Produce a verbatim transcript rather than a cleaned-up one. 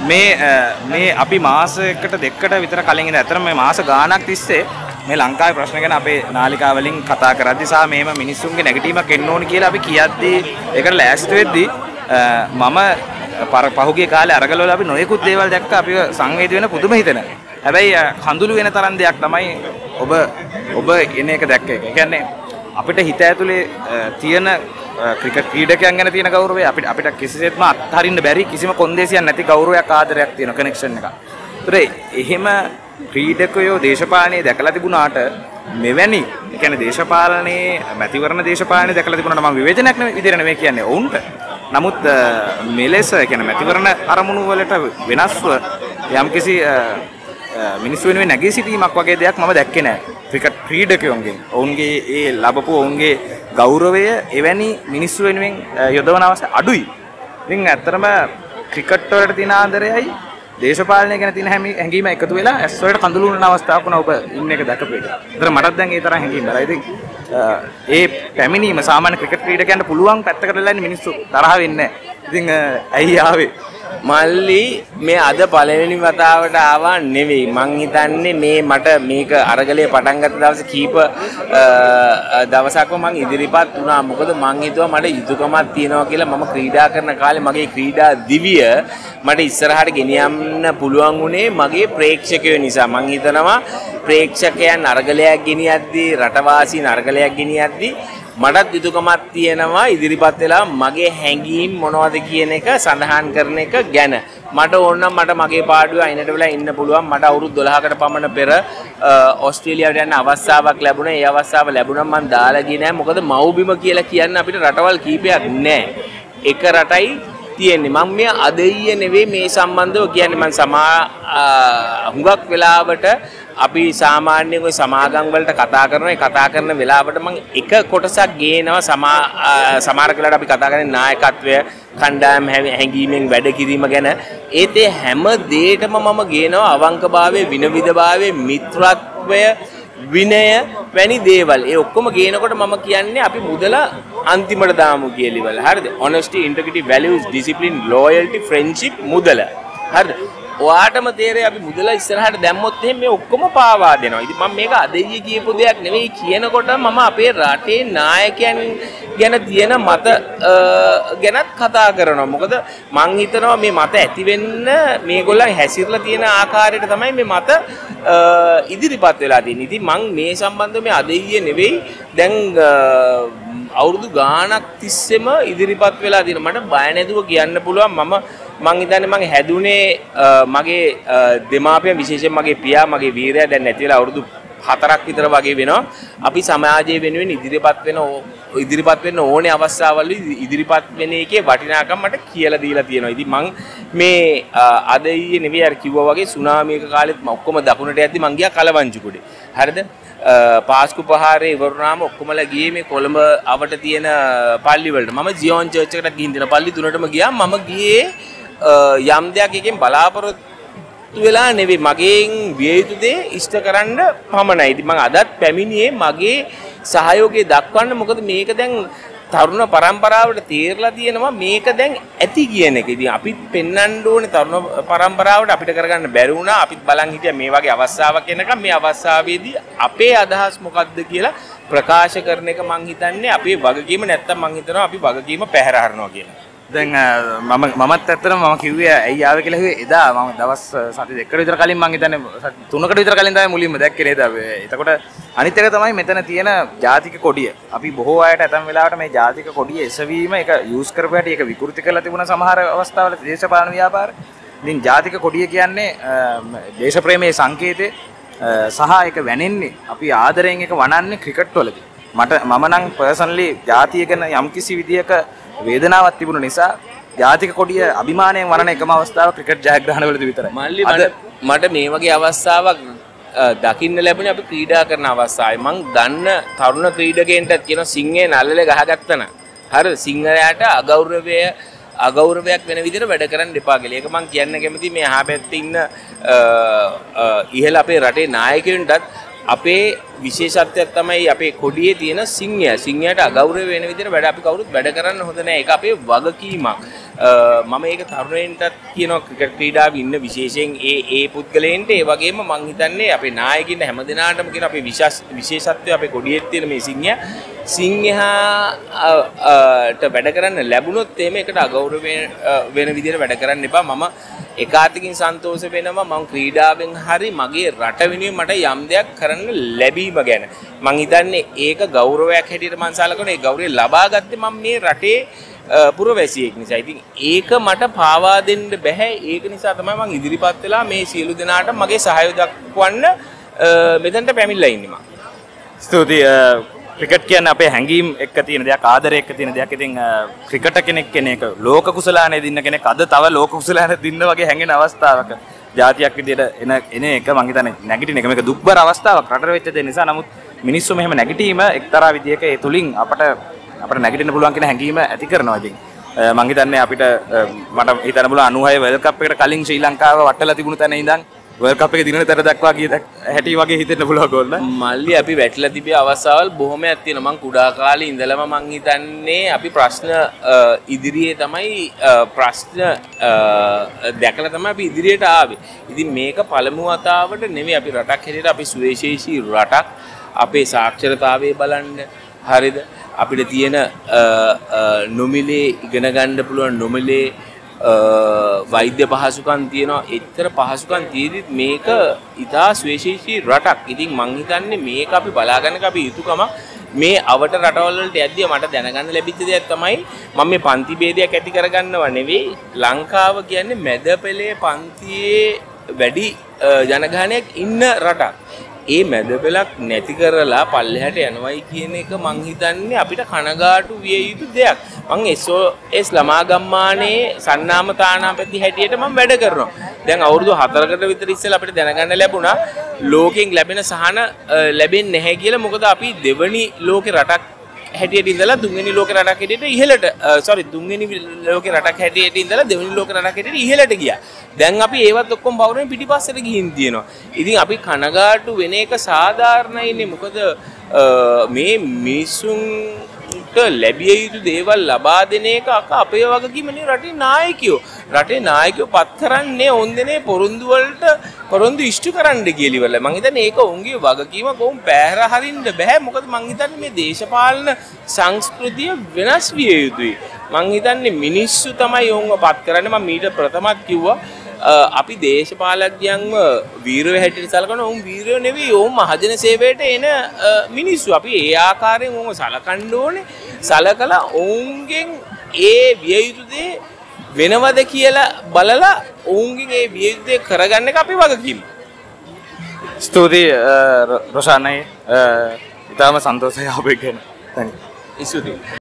මේ මේ අපි මාසයකට දෙකකට විතර කලින් ඉඳන් අතර මේ මාස ගාණක් තිස්සේ මේ ලංකාවේ ප්‍රශ්න ගැන අපේ නාලිකා වලින් කතා කරද්දී සහ මේම මිනිස්සුන්ගේ නැගිටීමක් එන්න ඕන කියලා අපි කියද්දී ඒකට ලෑස්ති වෙද්දී මම පහුගිය කාලේ අරගල වල අපි නොයෙකුත් දේවල් දැක්ක අපි සංවේදී වෙන පුදුම හිතෙන. හැබැයි කඳුළු වෙන තරම් දෙයක් තමයි ඔබ ඔබ එන එක දැක්ක එක. ඒ කියන්නේ අපිට හිත ඇතුලේ තියෙන ක්‍රිකට් ක්‍රීඩකයන් ගැන තියෙන ගෞරවය අපිට අපිට කිසිසේත්ම අත්හරින්න බැරි කිසිම කොන්දේසියක් නැති ගෞරවයක් ආදරයක් තියෙන කනෙක්ෂන් එකක්. ඒතර එහෙම ක්‍රීඩකයෝ දේශපාලනයේ දැකලා තිබුණාට මෙවැනි ඒ කියන්නේ දේශපාලනයේ මැතිවරණ දේශපාලනයේ දැකලා තිබුණාට මම විවේචනයක් නෙවෙයි විදිහට නෙවෙයි කියන්නේ ඔවුන්ට. නමුත් මෙලෙස ඒ කියන්නේ මැතිවරණ අරමුණු වලට වෙනස්ව යම්කිසි මිනිස්සු වෙනුවෙන් නැගී සිටීමක් වගේ දෙයක් මම දැක්කේ නැහැ. ක්‍රිකට් ක්‍රීඩකයන්ගෙන් ඔවුන්ගේ ඒ ලැබපු ඔවුන්ගේ ගෞරවය එවැනි මිනිස්සු වෙනුවෙන් යොදවන අවස්ථා අඩුයි. ඉතින් ඇත්තටම ක්‍රිකට් වලට තියෙන ආදරයයි දේශපාලනය ගැන තියෙන හැඟීම එකතු වෙලා ඇස් වලට කඳුළු වුණ අවස්ථාවක් වුණා ඔබ ඉන්න එක දැකපු එක. ඒතර මටත් දැන් ඒ තරම් හැඟීම් බරයි. ඉතින් ඒ පැමිණීම සාමාන්‍ය ක්‍රිකට් ක්‍රීඩකයන්ට පුළුවන් පැත්තකට වෙලා ඉන්නේ මිනිස්සු තරහ වෙන්නේ නැහැ. ඉතින් ඇයි ආවේ? මල්ලි මේ අද පළවෙනි වතාවට ආවා නෙවෙයි. මං හිතන්නේ මේ මට මේක අරගලේ පටන් ගත්ත දවසේ කීප දවසක්ම මං ඉදිරිපත් වුණා. මොකද මං හිතුවා මට යුතුයකමක් තියෙනවා කියලා. මම ක්‍රීඩා කරන කාලේ මගේ ක්‍රීඩා දිවිය මට ඉස්සරහට ගෙනියන්න පුළුවන් වුණේ මගේ ප්‍රේක්ෂකයෝ නිසා. මං හිතනවා ප්‍රේක්ෂකයන් අරගලයක් ගෙනියද්දී රටවාසීන් අරගලයක් ගෙනියද්දී මටත් යුතුයකමක් තියෙනවා ඉදිරිපත් වෙලා මගේ හැඟීම් මොනවද කියන එක සඳහන් කරන එක ගැන. මට ඕන නම් මට මගේ පාඩුවේ අයිනට වෙලා ඉන්න පුළුවන්. මට අවුරුදු දොළහකට පමණ පෙර ඕස්ට්‍රේලියාවට යන්න අවස්ථාවක් ලැබුණා. ඒ අවස්ථාව ලැබුණා මම දාලා ගියේ නෑ. මොකද මව්බිම කියලා කියන්න අපිට රටවල් කීපයක් නෑ. එක රටයි තියෙන්නේ. මම මේ අදෙයිය නෙවෙයි මේ සම්බන්ධව කියන්නේ. මම සමා හුඟක් වෙලාවට අපි සාමාන්‍යයෙන් ওই සමාගම් වලට කතා කරනවා. ඒ කතා කරන වෙලාවට මම එක කොටසක් ගේනවා. සමා සමහර වෙලාවට අපි කතා කරන්නේ නායකත්වය, කණ්ඩායම් හැංගීමෙන් වැඩ කිරීම ගැන. ඒත් ඒ හැම දෙයකම මම ගේනවා අවංකභාවයේ, විනවිදභාවයේ, මිත්‍රත්වය, විනය වැනි දේවල්. ඒ ඔක්කොම ගේනකොට මම කියන්නේ අපි මුදල අන්තිමට දාමු කියලා ඉවල. හරිද? honesty, integrity, values, discipline, loyalty, friendship මුදල. හරිද? ඔයාටම තේරෙයි අපි මුදල ඉස්සරහට දැම්මොත් එහෙනම් මේ ඔක්කොම පාවා දෙනවා. ඉතින් මම මේක අදෙයිය කියපු දෙයක් නෙවෙයි කියනකොට මම අපේ රටේ නායකයන් ගැන තියෙන මත ගැනත් කතා කරනවා. මොකද මං හිතනවා මේ මත ඇති වෙන්න මේගොල්ලන් හැසිරලා තියෙන ආකාරයට තමයි මේ මත ඉදිරිපත් වෙලා තියෙන්නේ. ඉතින් මං මේ සම්බන්ධව මේ අදෙයිය නෙවෙයි දැන් අවුරුදු ගාණක් තිස්සෙම ඉදිරිපත් වෙලා තියෙන. මට බය නැතුව කියන්න පුළුවන් මම මං හිතන්නේ මං හැදුනේ මගේ දෙමාපියන් විශේෂයෙන් මගේ පියා මගේ වීරයා දැන් නැති වෙලා අවුරුදු හතරක් විතර වගේ වෙනවා. අපි සමාජයේ වෙනුවෙන් ඉදිරිපත් වෙන ඉදිරිපත් වෙන්න ඕනේ අවස්ථාවල ඉදිරිපත් වෙන එකේ වටිනාකම මට කියලා දීලා තියෙනවා. ඉතින් මං මේ අද ඊයේ නෙවෙයි අර කිව්වා වගේ සුනාමියක කාලෙත් මම ඔක්කොම දකුණට යද්දි මං ගියා කලවංජිකුඩේ. හරිද? පාස්කු පහාරේ ඉවරුනාම ඔක්කොමලා ගියේ මේ කොළඹ අවට තියෙන පල්ලි වලට. මම ජියෝන් චර්ච් එකට ගිහින් දෙන පල්ලි තුනටම ගියා. මම ගියේ යම් දෙයක් එකෙන් බලාපොරොත්තු වෙලා නෙවෙයි මගෙන් විය යුතු දේ ඉෂ්ට කරන්න පමණයි. ඉතින් මම අදත් පැමිණියේ මගේ සහයෝගය දක්වන්න. මොකද මේක දැන් තරුණ පරම්පරාවට තේරලා තියෙනවා මේක දැන් ඇති කියන එක. ඉතින් අපිත් පෙන්වන්න ඕනේ තරුණ පරම්පරාවට අපිට කරගන්න බැරි වුණා. අපිත් බලන් හිටියා මේ වගේ අවස්ථාවක් එනකම් මේ අවස්ථාවේදී අපේ අදහස් මොකක්ද කියලා ප්‍රකාශ කරන එක මං හිතන්නේ අපේ වගකීම. නැත්තම් මං හිතනවා අපි වගකීම පැහැර හරනවා කියලා. දැන් මම මමත් ඇත්තටම මම කිව්වේ ඇයි ආවේ කියලා කිව්වේ එදා මම දවස් සති දෙකකට විතර කලින් මං හිතන්නේ තුනකට විතර කලින් තමයි මුලින්ම දැක්කේ නේද. එතකොට අනිත් එක තමයි මෙතන තියෙන ජාතික කොඩිය. අපි බොහෝ අයට ඇතම් වෙලාවට මේ ජාතික කොඩිය එසවීම ඒක යූස් කරපු හැටි ඒක විකෘති කරලා තිබුණ සමහර අවස්ථාවල දේශපාලන ව්‍යාපාර. ඉතින් ජාතික කොඩිය කියන්නේ දේශප්‍රේමයේ සංකේතය සහ ඒක වැනෙන්නේ අපි ආදරයෙන් ඒක වනන්නේ ක්‍රිකට් වලදී. මට මම නම් පර්සනලි ජාතිය ගැන යම්කිසි විදියක වේදනාවක් තිබුණ නිසා ජාතික කොඩිය අභිමානයෙන් වරණ එකම අවස්ථාව ක්‍රිකට් ජයග්‍රහණවලදී විතරයි. මල්ලි මට මේ වගේ අවස්ථාවක් දකින්න ලැබුණේ අපි ක්‍රීඩා කරන අවස්ථාවේ. මං දන්න තරුණ ක්‍රීඩකයන්ට කියන සිංහේ නළලේ ගහගත්තන. හරිද? සිංහයාට අගෞරවය අගෞරවයක් වෙන විදිහට වැඩ කරන්න එපා කියලා. ඒක මං කියන්න කැමතියි මේ අහා පැත්තේ ඉන්න ඉහළ අපේ රටේ නායකයන්ටත් අපේ විශේෂත්වයක් තමයි අපේ කොඩියේ තියෙන සිංහය. සිංහයට අගෞරව වෙන විදිහට වැඩ අපි කවුරුත් වැඩ කරන්න හොඳ නැහැ. ඒක අපේ වගකීමක්. මම ඒක තරුණයින්ටත් කියනවා ක්‍රිකට් ක්‍රීඩාවේ ඉන්න විශේෂයෙන් ඒ ඒ පුද්ගලයන්ට ඒ වගේම මං හිතන්නේ අපේ නායකින් හැමදෙනාටම කියන අපේ විශේෂත්වය අපේ කොඩියේ තියෙන මේ සිංහය. සිංහයාට වැඩ කරන්න ලැබුණොත් එහෙම ඒකට අගෞරව වෙන විදිහට වැඩ කරන්න එපා. මම එකාතකින් සන්තෝෂ වෙනවා මම ක්‍රීඩාවෙන් හරි මගේ රට වෙනුවෙන් මට යම් දෙයක් කරන්න ලැබීම ගැන. මං හිතන්නේ ඒක ගෞරවයක් හැටියට මං සලකනවා. ඒ ගෞරවය ලබා ගත්තේ මම මේ රටේ පුරවැසියෙක් නිසා. ඉතින් ඒක මට පාවා දෙන්න බෑ. ඒක නිසා තමයි මං ඉදිරිපත් වෙලා මේ සියලු දෙනාට මගේ සහයෝගය දක්වන්න මෙතනට පැමිණලා ඉන්නේ මං. ස්තුතියි. ක්‍රිකට් කියන්නේ අපේ හැඟීම් එක්ක තියෙන දෙයක්, ආදරය එක්ක තියෙන දෙයක්. ඉතින් ක්‍රිකට් කෙනෙක් කෙනෙක් ලෝක කුසලානේ දින්න කෙනෙක් අද තව ලෝක කුසලානේ දින්න වගේ හැඟෙන අවස්ථාවක ජාතියක් විදියට එන එන එක මං හිතන්නේ නැගිටින එක මේක දුක්බර අවස්ථාවක් රටට වෙච්ච දේ නිසා. නමුත් මිනිස්සු මෙහෙම නැගිටීම එක්තරා විදියක ඒ තුලින් අපට අපට නැගිටින්න පුළුවන් කියන හැඟීම ඇති කරනවා. ඉතින් මං හිතන්නේ අපිට මට හිතන්න පුළුවන් අනූහය වර්ල්ඩ් කප් එකට කලින් ශ්‍රී ලංකාව වටලා තිබුණු තැන ඉඳන් වර්ල්ඩ් කප් එකේ දිනන තර දක්වා ගිය හැටි වගේ හිතෙන්න පුළුවන් ගෝල් නේ. මල්ලි අපි වැටලා තිබේ අවස්ථාවල් බොහොමයක් තියෙනවා. මං කුඩා කාලේ ඉඳලම මං හිතන්නේ අපි ප්‍රශ්න ඉදිරියේ තමයි ප්‍රශ්න දැකලා තමයි අපි ඉදිරියට ආවේ. ඉතින් මේක පළමු වතාවට නෙමෙයි අපි රටක් හැටියට අපි සුවිශේෂී රටක්. අපේ සාක්ෂරතාවය බලන්න හරිද? අපිට තියෙන නොමිලේ ඉගෙන ගන්න පුළුවන් නොමිලේ වෛද්‍ය පහසුකම් තියෙනවා. එච්චර පහසුකම් තියෙද්දිත් මේක ඉතා සුවිශේෂී රටක්. ඉතින් මං හිතන්නේ මේක අපි බලාගන්න අපි යුතුයකම මේ අවට රටවල් වලට යද්දී මට දැනගන්න ලැබිච්ච දෙයක් තමයි මම මේ පන්ති ભેදයක් ඇති කරගන්නව නෙවෙයි. ලංකාව කියන්නේ මැද පෙළේ පන්තියේ වැඩි ජනගහනයක් ඉන්න රටක්. ඒ මැද පෙළක් නැති කරලා පල්ලෙහාට යනවයි කියන එක මං හිතන්නේ අපිට කනගාටු විය යුතු දෙයක්. මං එස් ඕ එස් ළමා ගම්මානයේ සන්නාම තානාපති හැටියට මම වැඩ කරනවා. දැන් අවුරුදු හතරකට විතර ඉස්සෙල්ලා අපිට දැනගන්න ලැබුණා ලෝකෙන් ලැබෙන සහන ලැබෙන්නේ නැහැ කියලා. මොකද අපි දෙවනි ලෝකේ රටක් හැටියට ඉඳලා තුන්වෙනි ලෝකේ රටක් හැටියට ඉහළට සෝරි තුන්වෙනි ලෝකේ රටක් හැටියට ඉඳලා දෙවෙනි ලෝකේ රටක් හැටියට ඉහළට ගියා. දැන් අපි ඒවත් ඔක්කොම පවුරෙන් පිටිපස්සට ගිහින් තියෙනවා. ඉතින් අපි කනගාටු වෙන එක සාධාරණයිනේ. මොකද මේ මිනිසුන්ට ලැබිය යුතු දේවල් ලබා දෙන එක අක අපේ වගකීමනේ රටේ නායකයෝ. රටේ නායකයෝ පත් කරන්නේ ඔන්දනේ පොරොන්දු වලට පොරොන්දු ඉෂ්ටු කරන්න කියලා ඉවරලා. මං හිතන්නේ ඒක උන්ගේ වගකීමක්. උන් පැහැර හරින්න බෑ. මොකද මං හිතන්නේ මේ දේශපාලන සංස්කෘතිය වෙනස් විය යුතුයි. මං හිතන්නේ මිනිස්සු තමයි උන්ව පත් කරන්නේ. මම මීට ප්‍රථමත් කිව්වා අපි දේශපාලඥයන්ව වීරයෝ හැටියට සලකනවා. උන් වීරයෝ නෙවෙයි. උන් මහජන සේවයට එන මිනිස්සු. අපි ඒ ආකාරයෙන් උන්ව සලකන්න ඕනේ. සලකලා උන්ගෙන් ඒ විය යුතු දේ වෙනවද කියලා බලලා උන්ගෙන් ඒ විය යුතු දේ කරගන්න එක අපි වගකීම. ස්තුතියි රොෂානයි. ඉතාලම සන්තෝෂයි ඔබ ගැන. තනි. ස්තුතියි.